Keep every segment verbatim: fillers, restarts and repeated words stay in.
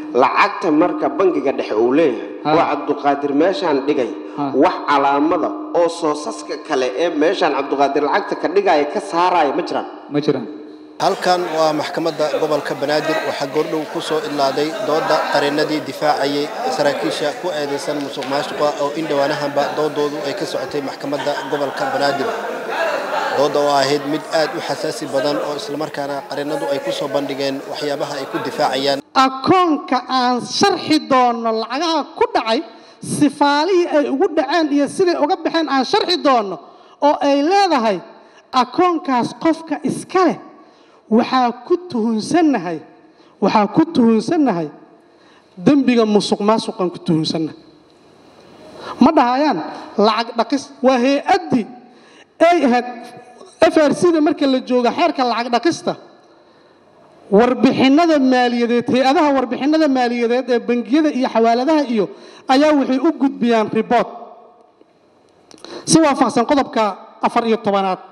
lacagta marka bangiga dhexe uu leeyahay waa Cabduqaadir meeshan dhigay wax calaamada oo soosaska kale ee meeshan Cabduqaadir lacagta ka dhigay ka saaray ma jiraan ma jiraan halkan waa maxkamadda gobolka Banaadir waxa goordhow ku soo ilaaday dooda qareenadii difaacayay saraakiisha ku eedeysan musuqmaasuqa oo in dhawaanahanba doodoodu ay ka socotay maxkamadda gobolka Banaadir dooda oo ahayd mid aad u xasaasi badan oo isla markaana qareenadu ay ku soo bandhigeen waxyaabaha ay ku difaacayaan akoonka aan sharxi doono lacagaha ku dhacay sifaalihi ay ugu dhaceen iyo sidii uga baxeen aan sharxi doono oo ay leedahay akoonkaas qofka iska leh waxa ku tuhunsannahay waxa ku tuhunsannahay dambiga musuqmaasuqan ku tuhunsannahay ma dhahayaan lacag dhaqis waa hay'adii ay ahayd F R C da marka la jooga xeerka lacag dhaqista warbixinada maaliyadeed hay'adaha warbixinada maaliyadeed ee bangiyada iyo xawaaladaha iyo ayaa waxay u gudbiyaan report si waafaqsan qodobka afar iyo tobanaad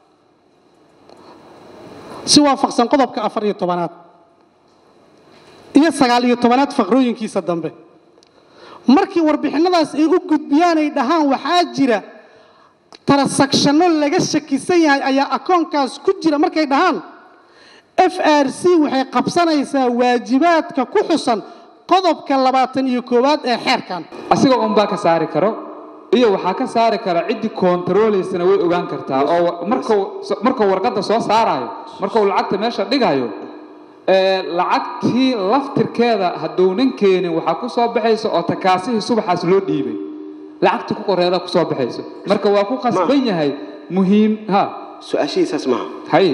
si waafaqsan qodobka afar iyo tobanaad iyo sagaal iyo tobanaad faqrooyinkiisa dambe markii warbixinadaas ay u gudbiyaan ay dhahaan waxaa jira transactiono laga shakisan yahay ayaa akoonkaas ku jira markay dhahaan F R C waxay qabsanaysaa waajibaadka ku xusan qodobka labaatan iyo koowaad ee xeerkan asiga oo baa ka saari karo iyo waxa ka saari kara cidi controlleysana way ogaan kartaa oo markuu markuu warqadda soo saarayo markuu lacagta meesha dhigayo ee lacagtii laftirkeeda haduu ninkeen waxa ku soo baxayso oo takaasihi subaxaas loo dhiibay lacagta ku qoreeda ku soo baxayso marka waa ku qasban yahay muhiim ha su'aashiisaas ma hay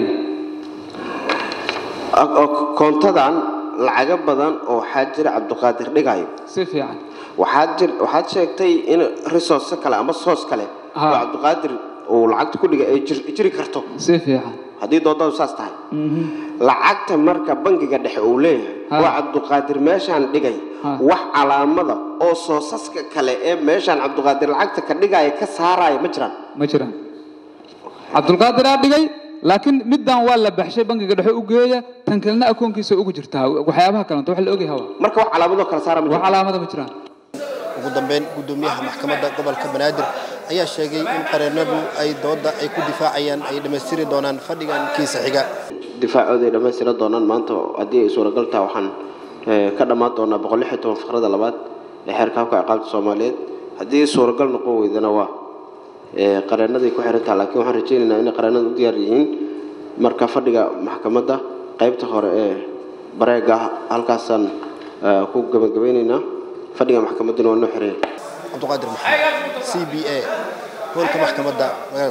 koontadan lacaga badan oo xaajir Cabduqaadir dhigayo si fiican waxaad jir waxaad sheegtay in resource kale ama source kale oo Cabduqaadir oo lacagta ku dhigay ay jiri karto si fiican hadii doodadu saas tahay lacagta marka bangiga dhexe uu leeyahay waa Cabduqaadir meeshan dhigay wax calaamada oo soosaska kale ee meeshan Cabduqaadir lacagta ka dhigay ka saaray ma jiraan ma jiraan Cabduqaadir dhigay laakiin middan waa la baxshay bangiga dhexe u geeya tan kalena akoonkiisa ugu jirtaa waxyaabaha kale wax la ogay hawa marka wax calaamado kala saaray ma jiraan wax calaamado ma jiraan ugu dambeyn gudoomiyaha maxkamadda gobolka Banaadir ayaa sheegay in qareenadu ay dooda ay ku difaacayaan ay dhameystiri doonaan fadhigan kiisa xiga difaacooda ay dhameystiri doonaan maanta hadii ay suuragal tahay waxaan ka dhamaad doonaa boqol iyo lix iyo toban faqrada labaad ee xeerka ciqaabta Soomaaliyeed hadii suuragal noqon weydana waa ee qareenada ku xirantaa laakiin waxaan rajaynaynaa in qareenadu u diyaar yihiin marka fadhiga maxkamadda qaybta hore ee bareega halkaasan ku gabagabeynayna fadhiga maxkamadda waa noo xiray Cabduqaadir Maxamed C B A holka maxkamadda